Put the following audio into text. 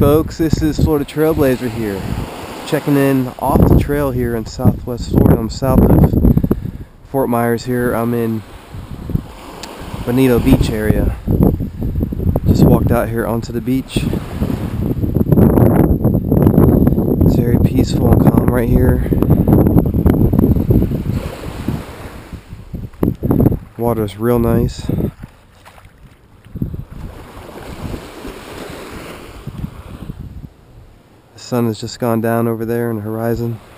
folks, this is Florida Trailblazer here, checking in off the trail here in southwest Florida. I'm south of Fort Myers here. I'm in Bonita beach area. Just walked out here onto the beach. It's very peaceful and calm right here. Water's real nice. The sun has just gone down over there on the horizon.